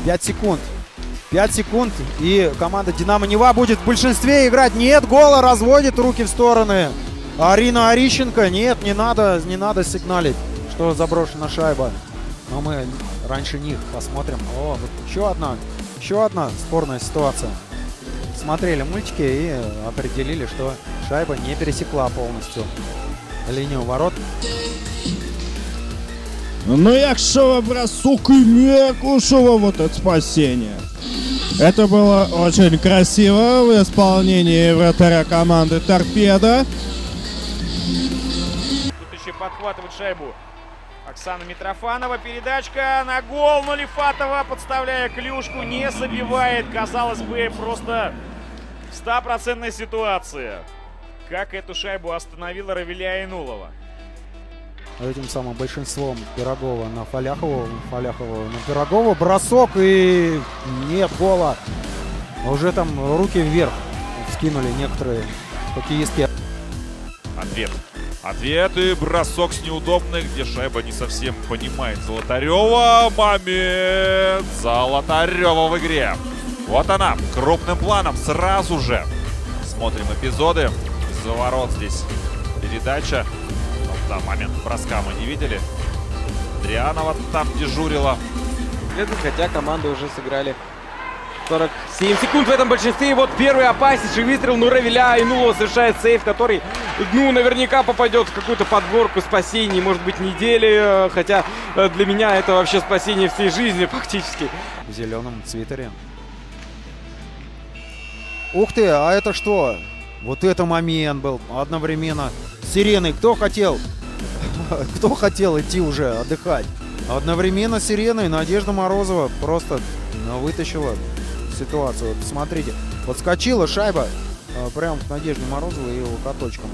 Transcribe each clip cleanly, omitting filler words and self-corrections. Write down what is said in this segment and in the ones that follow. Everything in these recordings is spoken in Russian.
5 секунд. 5 секунд, и команда Динамо Нева будет в большинстве играть. Нет гола, разводит руки в стороны. Арина Орищенко. Нет, не надо сигналить, что заброшена шайба. Но мы раньше них посмотрим. О, вот еще одна спорная ситуация. Смотрели мультики и определили, что шайба не пересекла полностью линию ворот. Ну, якщо бросок и не кушало вот это спасение. Это было очень красиво в исполнении вратаря команды «Торпедо». Тут еще подхватывает шайбу Оксана Митрофанова. Передачка на гол, но Лифатова, подставляя клюшку, не забивает. Казалось бы, просто 100% ситуация. Как эту шайбу остановила Равиля Айнулова. Этим самым большинством Пирогова на Фаляхову, Фаляхова на Пирогова. Бросок, и нет гола. Уже там руки вверх скинули некоторые хоккеистки. Ответ и бросок с неудобных, где шайба не совсем понимает Золотарева. Момент Золотарева в игре. Вот она, крупным планом, сразу же. Смотрим эпизоды. За ворот здесь передача. Да, момент броска мы не видели. Адрианова там дежурила. Хотя команды уже сыграли 47 секунд в этом большинстве. И вот первый опаснейший выстрел. Ну, Равиля Айнулова совершает сейф, который, ну, наверняка попадет в какую-то подборку спасений, может быть, недели. Хотя для меня это вообще спасение всей жизни фактически. В зеленом свитере. Ух ты, а это что? Вот это момент был одновременно. Сиреной. Кто хотел идти уже отдыхать? Одновременно сиреной Надежда Морозова просто вытащила ситуацию. Вот смотрите, подскочила шайба прямо к Надежде Морозовой и локоточком.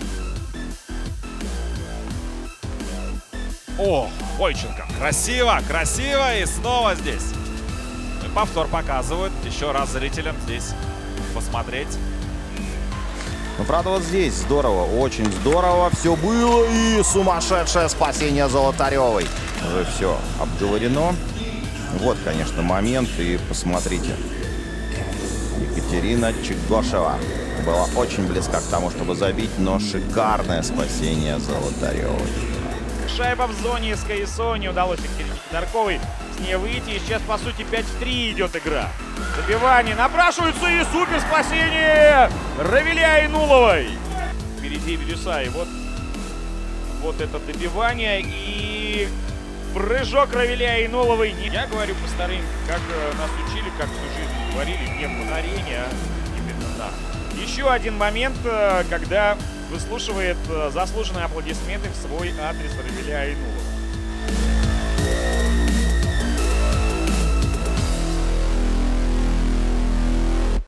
О, Бойченко. Красиво, красиво, и снова здесь. И повтор показывают. Еще раз зрителям здесь посмотреть. Ну, правда, вот здесь здорово, очень здорово все было, и сумасшедшее спасение Золотаревой. Уже все обговорено. Вот, конечно, момент, и посмотрите. Екатерина Чегошева была очень близка к тому, чтобы забить, но шикарное спасение Золотаревой. Шайба в зоне СКСО, не удалось Екатерине Федорковой с ней выйти. И сейчас, по сути, 5-3 идет игра. Забивание напрашивается, и супер спасение Равиля Айнуловой. Впереди Вилюса, и вот это добивание и прыжок Равиля Айнуловой. Я говорю по старым, как нас учили, как всю жизнь говорили, не в арене, а именно да. Еще один момент, когда выслушивает заслуженные аплодисменты в свой адрес Равиля Айнулова.